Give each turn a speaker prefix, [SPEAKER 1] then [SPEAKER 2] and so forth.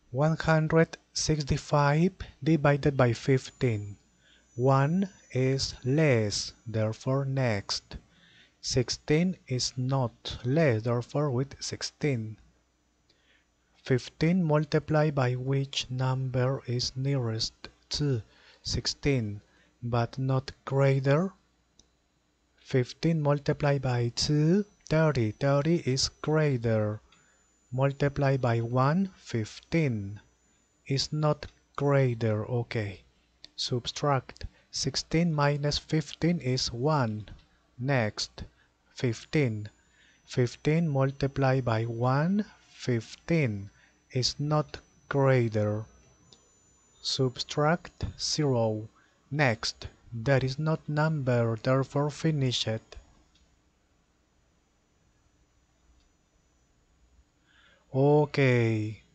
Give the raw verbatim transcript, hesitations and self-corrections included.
[SPEAKER 1] one hundred sixty-five divided by fifteen. one is less, therefore next. sixteen is not less, therefore with sixteen. fifteen multiplied by which number is nearest to sixteen, but not greater? fifteen multiplied by two, thirty. thirty is greater. Multiplied by one, fifteen. Is not greater, okay. Subtract. sixteen minus fifteen is one. Next, fifteen. fifteen multiplied by one, fifteen. Is not greater. Subtract zero. Next, that is not number, therefore finish it. Okay.